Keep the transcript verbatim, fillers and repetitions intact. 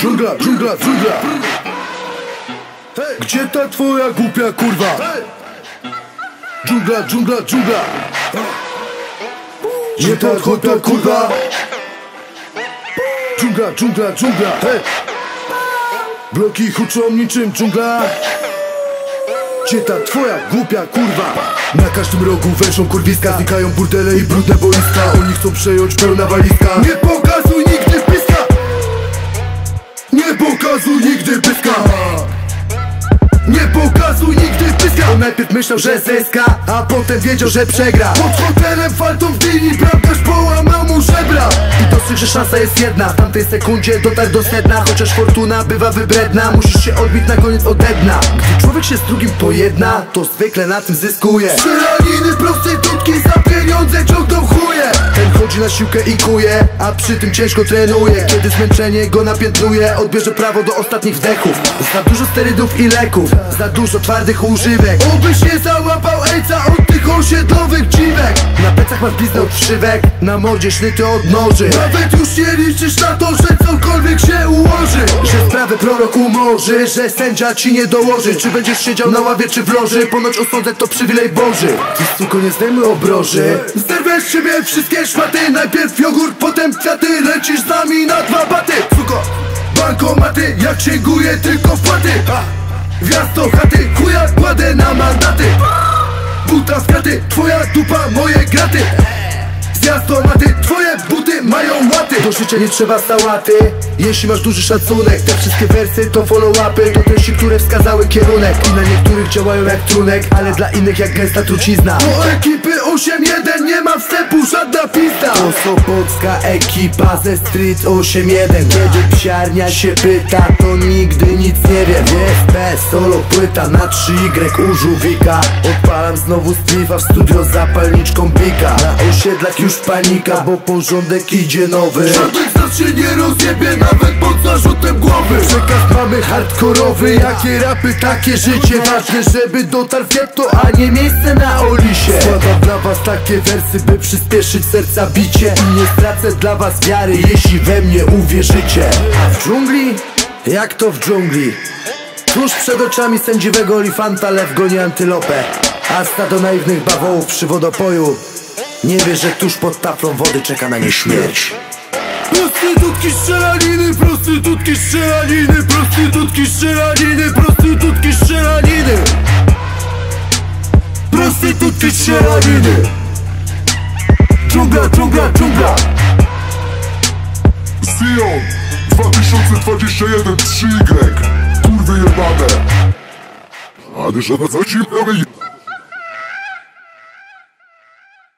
Dżungla, dżungla, dżungla. Gdzie ta twoja głupia kurwa? Dżungla, dżungla, dżungla. Gdzie ta głupia kurwa? Dżungla, dżungla, dżungla. Bloki huczą niczym dżungla. Gdzie ta twoja głupia kurwa? Na każdym rogu wężą kurwiska, znikają burdele i brudne boiska. Oni chcą przejąć pełna walizka. Nie pokazuj nigdy pyska. Nie pokazuj nigdy pyska. Nie pokazuj nigdy pyska. On najpierw myślał, że zyska, a potem wiedział, że przegra. Pod hotelem faltą w dyni bramkarz połamał mu żebra. I dostrzegł, że szansa jest jedna. W tamtej sekundzie dotarł do sedna. Chociaż fortuna bywa wybredna, musisz się odbić na koniec ode dna. Gdy człowiek się z drugim pojedna, to zwykle na tym zyskuje. Strzelaniny, prostytutki za pieniądze ciągną chuje. Ten chodzi na siłkę i kuje, a przy tym ciężko trenuje. Kiedy zmęczenie go napiętnuje, odbierze prawo do ostatnich wdechów. Za dużo sterydów i leków, za dużo twardych używek. Obyś nie załapał ejca od tych osiedlowych dziwek. Na plecach masz bliznę od wszywek, na mordzie sznyty od noży. Nawet już nie liczysz na to, że cokolwiek się ułoży. Że sprawę prorok umorzy, że sędzia ci nie dołoży. Czy będziesz siedział na ławie czy w loży, ponoć osądzek to przywilej Boży. Ty suko nie zdejmuj obroży. Zderwiesz z siebie wszystkie szmaty. Najpierw jogurt, potem kwiaty. Lecisz z nami na dwa baty. Suko, bankomaty, jak księguję tylko wpłaty. Wjazd do chaty, chuja kładę na mandaty. Buta z kraty, twoja dupa, moje graty. Zjazd do maty, twoje buty mają łaty. Do życia nie trzeba sałaty, jeśli masz duży szacunek. Te wszystkie wersy to follow-upy, to treści, które wskazały kierunek. I na niektórych działają jak trunek, ale dla innych jak gęsta trucizna. Do ekipy osiem jeden nie ma wstępu, żadna pista. To sopocka ekipa ze Street osiem jeden. Kiedy psiarnia się pyta, to nigdy nic nie wiem. Jest B, solo płyta na trzy Y u żółwika. Odpalam znowu splifa w studio z zapalniczką bika. Na osiedlach już panika, bo porządek idzie nowy. Żaden z nas się nie rozjebie, nawet pod zarzutem głowy. Przekaz mamy hardkorowy, jakie rapy, takie życie. Ważne, żeby dotarł w getto, a nie miejsce na Olisie. Składam dla was takie wersy, by przyspieszyć serca bicie. I nie stracę dla was wiary, jeśli we mnie uwierzycie. A w dżungli? Jak to w dżungli? Tuż przed oczami sędziwego olifanta lew goni antylopę, a stado naiwnych bawołów przy wodopoju nie wie, że tuż pod taflą wody czeka na nie śmierć. Prostytutki, strzelaniny, prostytutki, strzelaniny, prostytutki, strzelaniny, prostytutki, strzelaniny, prostytutki, strzelaniny. Dżungla, dżungla, dżungla. Zion dwa tysiące dwadzieścia jeden trzy Y. Kurwy jebane. Ale że na co ci prawie